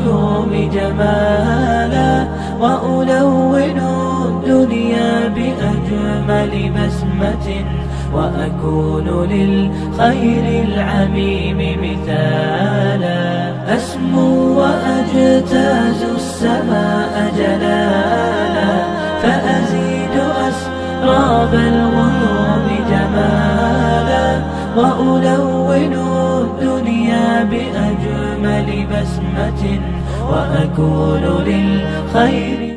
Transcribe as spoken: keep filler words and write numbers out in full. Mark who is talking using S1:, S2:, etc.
S1: الغيوم جمالا، وألون الدنيا بأجمل بسمة، وأكون للخير العميم مثالا. أسمو وأجتاز السماء جلالا، فأزيد أسراب الغيوم جمالا، وألون الدنيا بأجمل بسمة، وأكون للخير